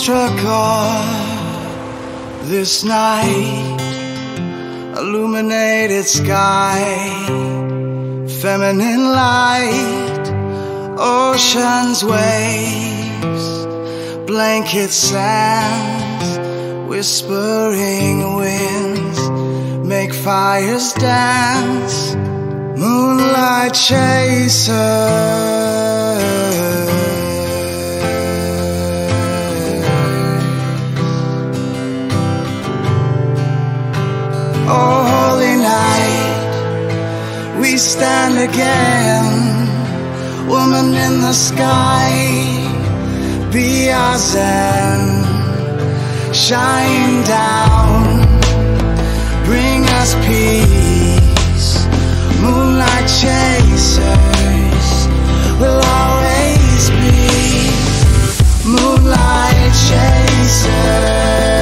struggle this night, illuminated sky, feminine light, ocean's waves, blanket sands, whispering winds, make fires dance, moonlight chaser. Oh, holy night, we stand again, woman in the sky, be our zen, shine down, bring us peace, moonlight chasers, will always be, moonlight chasers.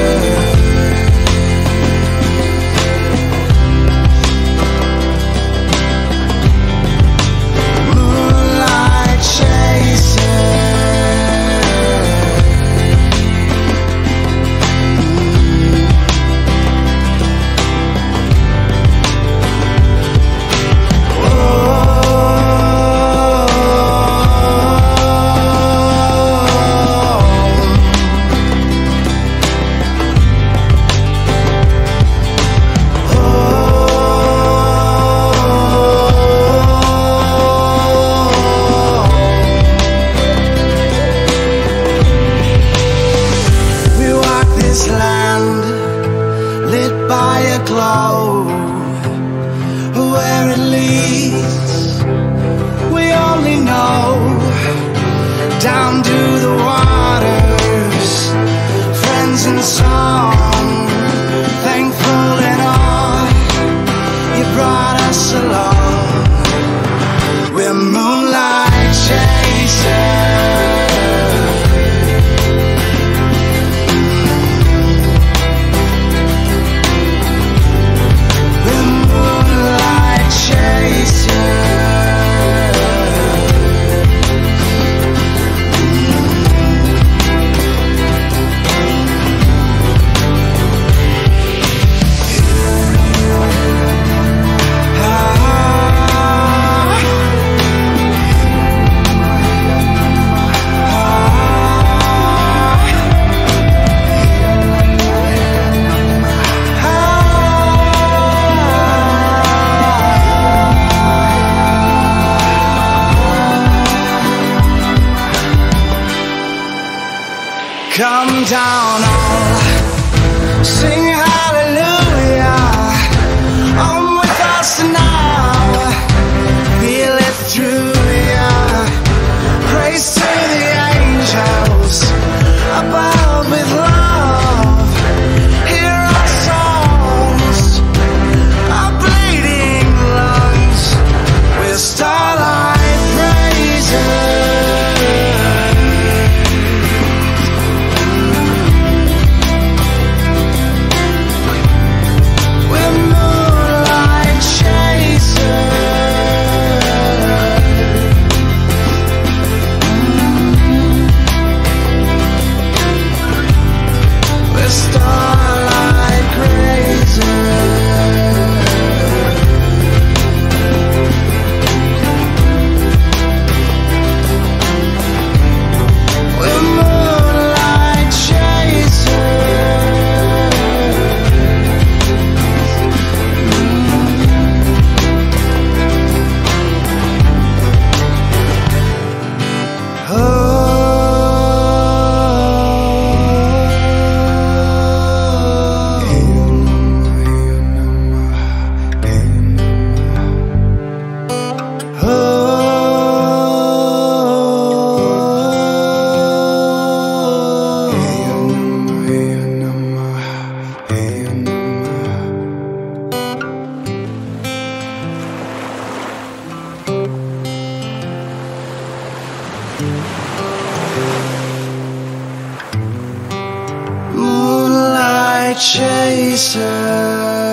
Come down all, sing hallelujah, on with us now, feel it through ya, praise to the angels, above with love, hear our songs, our bleeding lungs, with starlight praises. Moonlight chaser.